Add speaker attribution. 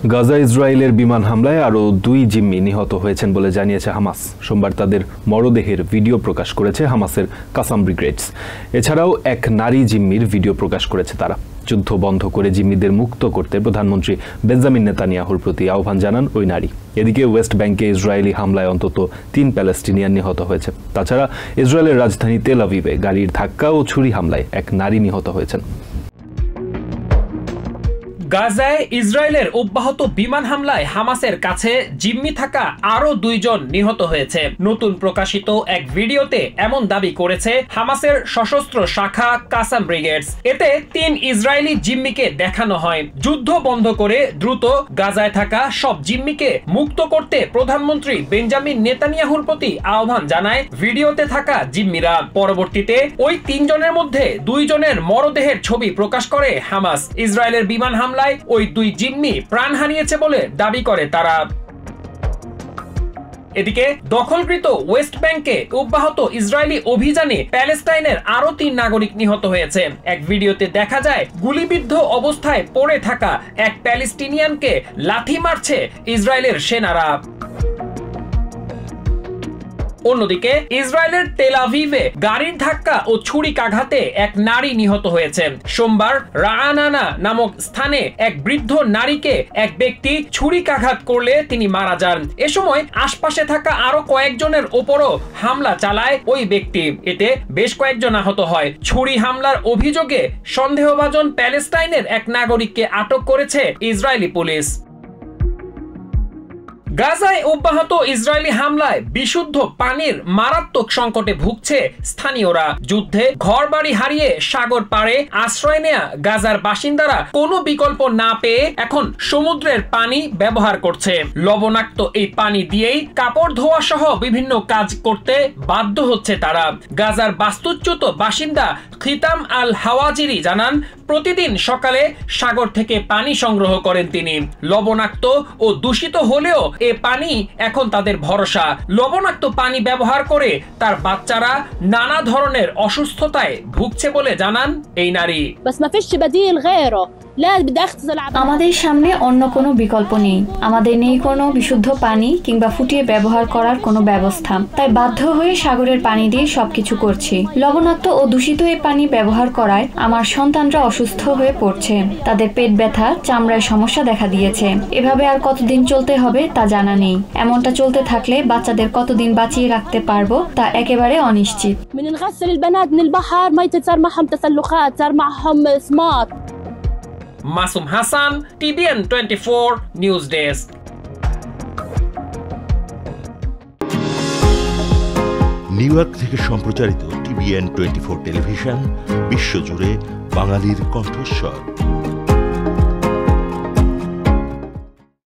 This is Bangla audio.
Speaker 1: গাজা ইসরায়েলের বিমান হামলায় আরও 2 জিম্মি নিহত হয়েছেন বলে জানিয়েছে হামাস। সোমবার তাদের মরদেহের ভিডিও প্রকাশ করেছে হামাসের কাসাম ব্রিগেডস। এছাড়াও এক নারী জিম্মির ভিডিও প্রকাশ করেছে তারা। যুদ্ধ বন্ধ করে জিম্মিদের মুক্ত করতে প্রধানমন্ত্রী বেঞ্জামিন নেতানিয়াহুর প্রতি আহ্বান জানান ওই নারী। এদিকে ওয়েস্ট ব্যাংকে ইসরায়েলি হামলায় অন্তত 3 প্যালেস্টিনিয়ান নিহত হয়েছে। তাছাড়া ইসরায়েলের রাজধানী তেল আভিভে গাড়ির ধাক্কা ও ছুরি হামলায় এক নারী নিহত হয়েছেন।
Speaker 2: গাজায় ইসরায়েলের অব্যাহত বিমান হামলায় হামাসের কাছে জিম্মি থাকা আরো 2 জন নিহত হয়েছে। নতুন প্রকাশিত এক ভিডিওতে এমন দাবি করেছে হামাসের সশস্ত্র শাখা কাসাম ব্রিগেডস। এতে 3 ইসরায়েলি জিম্মিকে দেখানো হয়। যুদ্ধ বন্ধ করে দ্রুত গাজায় থাকা সব জিম্মিকে মুক্ত করতে প্রধানমন্ত্রী বেঞ্জামিন নেতানিয়াহুর প্রতি আহ্বান জানায় ভিডিওতে থাকা জিম্মিরা। পরবর্তীতে ওই 3 জনের মধ্যে 2 জনের মরদেহের ছবি প্রকাশ করে হামাস। ইসরায়েলের বিমান হামলায় ওই 2 জিম্মি প্রাণ হারিয়েছে বলে দাবি করে তারা। এদিকে দখলকৃত ওয়েস্ট ব্যাংকে অব্যাহত ইসরায়েলি অভিযানে প্যালেস্টাইনের আরো 3 নাগরিক নিহত হয়েছে। এক ভিডিওতে দেখা যায় গুলিবিদ্ধ অবস্থায় পড়ে থাকা এক প্যালেস্টিনিয়ানকে লাথি মারছে ইসরায়েলের সেনারা। অন্যদিকে ইসরায়েলের তেল আভিভে গাড়ির ধাক্কা ও ছুরিকাঘাতে এক নারী নিহত হয়েছেন। সোমবার রাআনানা নামক স্থানে এক বৃদ্ধ নারীকে এক ব্যক্তি ছুরিকাঘাত করলে তিনি মারা যান। এ সময় আশপাশে থাকা আরো কয়েকজনের ওপরও হামলা চালায় ওই ব্যক্তি। এতে বেশ কয়েকজন আহত হয়। ছুরি হামলার অভিযোগে সন্দেহভাজন প্যালেস্টাইনের এক নাগরিককে আটক করেছে ইসরায়েলি পুলিশ। গাজায় অব্যাহত ইসরায়েলি হামলায় বিশুদ্ধ পানির মারাত্মক সংকটে ভুগছে স্থানীয়রা। যুদ্ধে ঘরবাড়ি হারিয়ে সাগর পাড়ে আশ্রয় নেয়া গাজার বাসিন্দারা কোনো বিকল্প না পেয়ে এখন সমুদ্রের পানি ব্যবহার করছে। লবণাক্ত এই পানি দিয়েই কাপড় ধোয়া সহ বিভিন্ন কাজ করতে বাধ্য হচ্ছে তারা। গাজার বাস্তুচ্যুত বাসিন্দা খিতাম আল হাওয়াজিরি জানান, প্রতিদিন সকালে সাগর থেকে পানি সংগ্রহ করেন তিনি। লবণাক্ত ও দূষিত হলেও এ পানি এখন তাদের ভরসা। লবণাক্ত পানি ব্যবহার করে তার বাচ্চারা নানা ধরনের অসুস্থতায় ভুগছে বলে জানান এই নারী।
Speaker 3: আমাদের সামনে অন্য কোনো বিকল্প নেই। আমাদের নেই কোনো বিশুদ্ধ পানি কিংবা ফুটিয়ে ব্যবহার করার কোনো ব্যবস্থা। তাই বাধ্য হয়ে সাগরের পানি দিয়ে সবকিছু করছি। লবণাক্ত ও দূষিত এই পানি ব্যবহার করায় আমার সন্তানরা অসুস্থ হয়ে পড়ছে। তাদের পেট ব্যথা, চামড়ায় সমস্যা দেখা দিয়েছে। এভাবে আর কতদিন চলতে হবে তা জানা নেই। এমনটা চলতে থাকলে বাচ্চাদের কতদিন বাঁচিয়ে রাখতে পারবো তা একেবারে অনিশ্চিত।
Speaker 2: Masum Hasan, TVN 24 news desk.
Speaker 4: New York থেকে সম্প্রচারিত TVN 24 টেলিভিশন বিশ্বজুড়ে বাঙালির কণ্ঠস্বর।